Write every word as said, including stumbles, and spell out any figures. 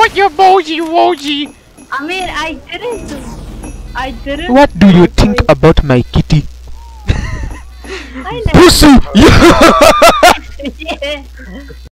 want your emoji, emoji. I mean, I didn't. I didn't. What do you think about my kitty? I Pussy! Yeah! Yeah.